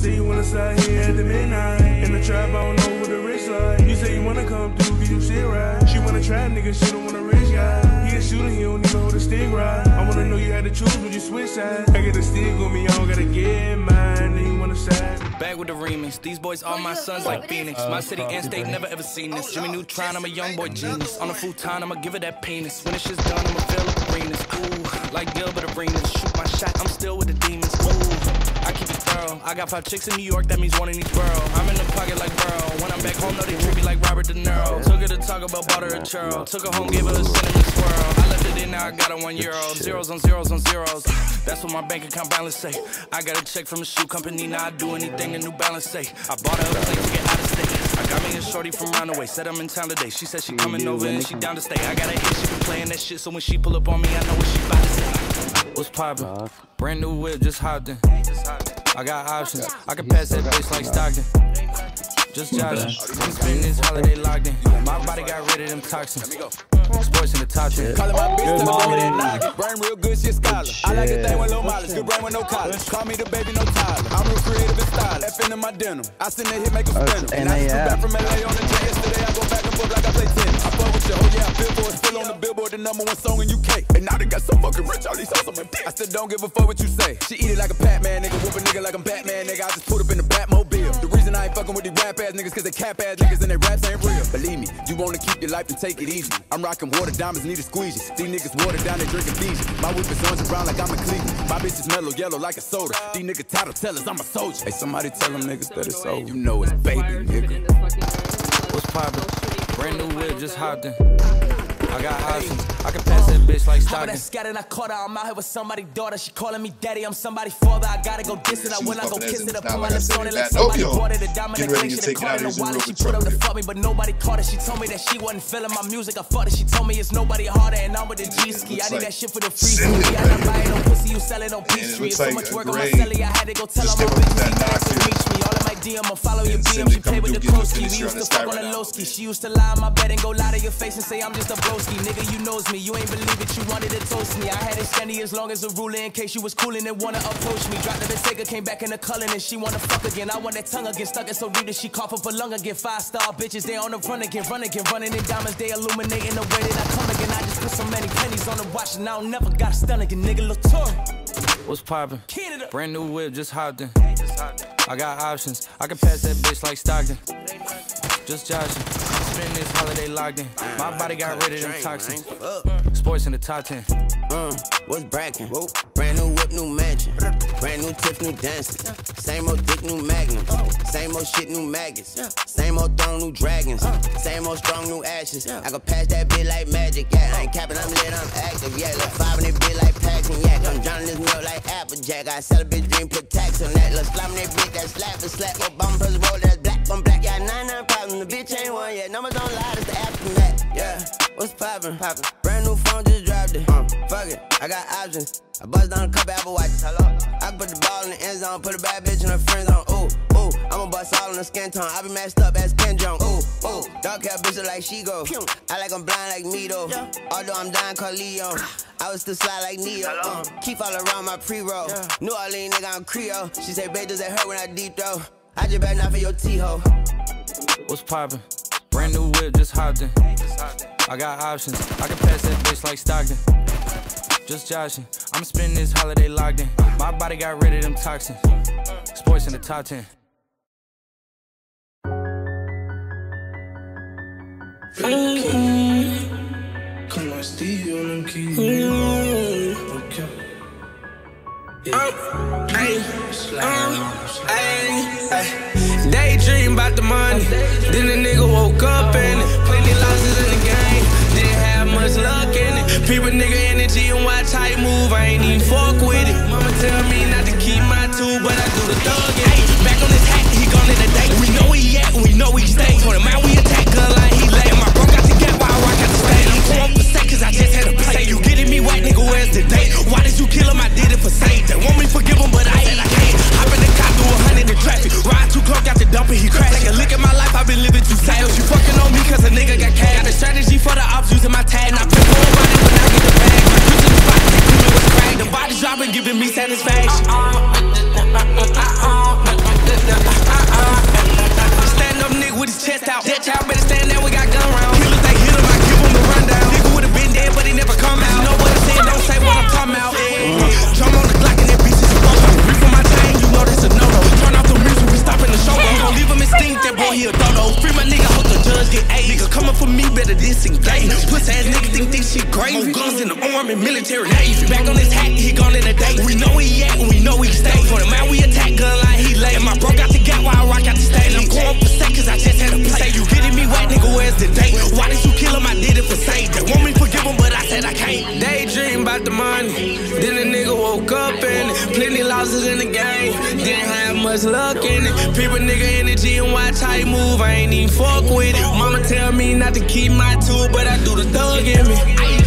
Say you wanna slide here at the midnight. In the trap, I don't know what the rich like. You say you wanna come through, cause you shit right. She wanna try, nigga, she don't want a rich guy. He a shooter, he don't even hold a stick right. I wanna know you had to choose, would you switch sides? I get a stick with me, I don't gotta get mine. Then you wanna side. Back with the remix. These boys are my sons like Phoenix. My city and state never ever seen this. Jimmy Neutron, I'm a young boy genius. On a futon, I'ma give it that penis. When this shit's done, I'ma fill up arenas. Ooh, like Gilbert Arenas. Shoot my shot, I'm still with the demons. Ooh, I keep it thorough. I got 5 chicks in New York, that means one in each borough. I'm in the pocket like Burrow. When I'm back home, no, they treat me like Robert De Niro. Took her to Taco Bell, bought her a churro. Took her home, gave her a cinnamon swirl. I left it in, now I got her €1. Zeros on zeros on zeros. That's what my bank account balance say. I got a check from a shoe company, now I do anything a New Balance say. I bought her a plane to get out of state. I got me a shorty from Roundaway, said I'm in town today. She said she coming over and she down to stay. I got a hit, she been playing that shit, so when she pull up on me, I know what she about to say. What's poppin'? Brand new whip, just hopped in. I got options, I can pass that bitch like Stockton. Just joshin', I'm spending this holiday locked in. My body got rid of them toxins. Sports in the top 10. Callin' my bitch to the baby that knock. Brain real good, she a scholar. I like the thing with low mileage, good brain with no college. Call me the baby, no Tyler. I'm real creative and stylish. F in my denim. I send that hit, make them spin 'em. And I just flew back from LA on the jet yesterday. I go back and forth like I play tennis. I fuck with you, oh yeah, Billboard still on the Billboard, the #1 song in UK. And now they got so fucking rich, all these hoes on my dick. I still don't give a fuck what you say. She eat it like a Pac-Man, nigga. Whoop a nigga like I'm Batman, nigga. I just put up in the Batmobile. The reason I ain't fucking with these rap ass niggas, cause they cap ass niggas and they raps ain't real. Believe me, you wanna keep your life and take it easy. I'm rocking water diamonds, need a squeegee. These niggas water down, they drinking Fiji. My whip is orange and brown like I'm a Cleveland. My bitch is mellow yellow like a soda. These niggas title tellers, I'm a soldier. Hey, somebody tell them niggas that it's over. You know it's baby, nigga. What's poppin'? Brand new whip, just hopped in. I got options, I can pass that bitch like Stockton. Scattered, I caught her, I'm out here with somebody's daughter. She calling me daddy, I'm somebody's father. I gotta go diss it, when I go kiss it, I put my lips on it like somebody bought it. The dominant click, she caught in the wallet. She put up to fuck me, but nobody caught it. She told me that she wasn't feeling my music, I fucked it. She told me it's nobody harder, and I'm with the G-ski. I need that shit for the free ski. I not buying no pussy, you sell it on Peachtree. It's so much work on my celly, I had to go tell all my bitches he better to reach me. All in my DM, I'll follow your BM. She play with the Koski, we used to fuck on the low ski. She used to lie on my bed and go lie to your face and say I'm just a broski. Nigga, you knows me, you ain't believe it, you wanted to toast me. I had it standing as long as a ruler in case you was coolin' and wanna approach me. Dropped the Bentayga, came back in the culling and she wanna fuck again. I want that tongue again, stuck it so deep that she cough up a lung again. 5-star bitches, they on the run again, running in diamonds, they illuminating the way that I come again. I just put so many pennies on the watch and I don't never got a stun again, nigga. Latour. What's poppin'? Brand new whip, just hopped in. I got options, I can pass that bitch like Stockton. Just joshin', spend this holiday locked in. My body got rid of them toxins. Sports in the top 10. What's brackin'? Brand new whip, new mansion. Brand new tips, new dancing. Same old dick, new magnum. Same old shit, new maggots. Same old throne, new dragons. Same old strong, new ashes. I can pass that bit like magic, yeah. I ain't capping, I'm lit, I'm active, yeah. Look 5 in that bit like Paxton, yeah. I'm drowning this milk like Applejack. I sell a bitch dream, put tax on that. Look, slime that bitch, that slap for slap. Go bumpers, roll, that's black on black. Yeah, 99 problems, the bitch ain't one yet. Numbers don't lie, that's the aftermath, yeah. What's poppin'? Brand new phone, just dropped it. Fuck it, I got options. I bust down a couple Apple Watches. Hello? I can put the ball in the end zone, put a bad bitch and her friends on. Ooh, ooh, I'ma bust all in the skin tone. I be messed up as Ken Jong. Ooh, ooh, dark hair bitch like she go. I like I'm blind like me though. Although I'm dying called Leon. I was still slide like Neo. Keep all around my pre-roll. New Orleans nigga, I'm Creole. She say, babe, does that hurt when I deep throw? I just better not for your T-ho. What's poppin'? Brand new whip, just hopped in. I got options, I can pass that bitch like Stockton. Just joshin', I'm spending this holiday locked in. My body got rid of them toxins. Sports in the top 10. Come on, Steve, on them keys. Okay. Daydream about the money. Then the nigga woke up in it. Plenty losses in the game. Didn't have much luck in it. People nigga energy and watch how you move. I ain't even fuck with it. Mama tell me not to keep my tool, but I do the thug. Hey, back on his hat, he gone in the day. We know he at, we know he stay. Told him out, we attack gun like he lay. My bro got to get while I rock out the state. I'm going for sake, cause I just had a play. You getting me whack, nigga, where's the date? Why did you kill him? I did it for sake. They want me to forgive him, but I said I can't. Hop in the car, do 100 in traffic. Ride too close, got the dump and he crashed. Take a look at my life, I've been living too sad. She fucking on me cause a nigga got cash. Got a strategy for the ops, using my tag. Now pay for a body when I get the bag. My bitch in the spot, they do me what's crack. The body dropping, giving me satisfaction. with his chest out. That child better stand there, we got gun round. Killers, they hit him, I give him the rundown. Nigga would've been dead, but he never come out. You know what I'm saying, don't say what I'm talking about. Drum on the Glock and that bitch is a photo. Reach for my chain, you know that's a no-no. Turn off the music, we stopping the show. We gon' leave him extinct, that boy he a dodo. Free my nigga, hope the judge get A. Nigga coming for me, better disengage. Pussy ass nigga think this shit gravy. Guns in the army, military navy. Back on his hat, he gone in a day. We know where he at and we know he stay. For the man we attack, gun line he lay. And my bro got the gap while I rock out the stage. I'm going for sake cause I just had a play. Say you getting me wet, nigga, where's the date? Why did you kill him? I did it for sake. They want me to forgive him, but I said I can't. Daydream about the money. Then the nigga woke up in it. Plenty losses in the game. Didn't have much luck in it. People nigga energy and watch how he move. I ain't even fuck with it. Mama tell me not to keep my tool, but I do the thug in me.